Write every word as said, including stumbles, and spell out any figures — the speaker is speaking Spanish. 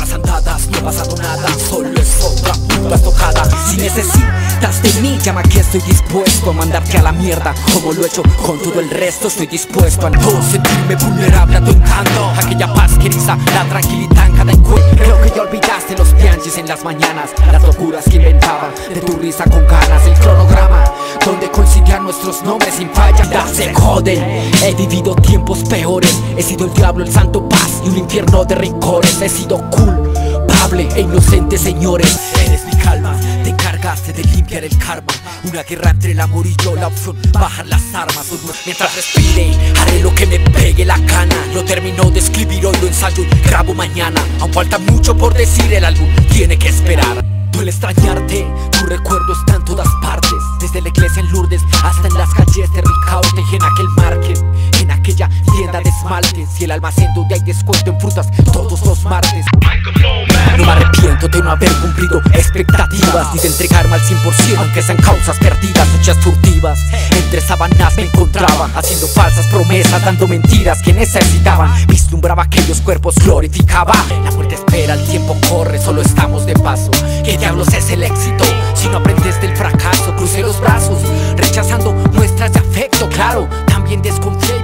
horas andadas, no ha pasado nada, solo es otra puta estocada. Si necesitas de mí, llama que estoy dispuesto a mandarte a la mierda, como lo he hecho con todo el resto. Estoy dispuesto a no sentirme vulnerable a tu encanto, aquella paz que eriza la tranquilidad en cada encuentro. Creo que ya olvidaste los pianchis en las mañanas, las locuras que inventaba de tu risa con ganas, el cronograma donde coincidían nuestros nombres sin falla. Ya se joden, he vivido tiempos peores, he sido el diablo, el santo paz y un infierno de rencores. He sido culpable e inocente, señores. Eres mi calma, te encargaste de limpiar el karma. Una guerra entre el amor y yo, la opción, bajar las armas. Mientras respire, haré lo que me pegue la gana. Lo termino de escribir hoy, lo ensayo y grabo mañana. Aún falta mucho por decir, el álbum tiene que esperar. Duele extrañarte, tu recuerdo está en todas partes, desde la iglesia en Lourdes hasta en las calles de Ricaurte y en aquel market, en aquella tienda de esmaltes y el almacén donde hay descuento en frutas todos los martes. No me arrepiento de no haber cumplido expectativas, ni de entregarme al cien por ciento aunque sean causas perdidas. Muchas furtivas, entre sábanas me encontraba, haciendo falsas promesas, dando mentiras que necesitaban. Vislumbraba aquellos cuerpos, glorificaba. La muerte espera, el tiempo corre, solo estamos de paso. ¿Qué diablos es el éxito si no aprendes del fracaso? Crucé los brazos, rechazando muestras de afecto, claro, también desconfié.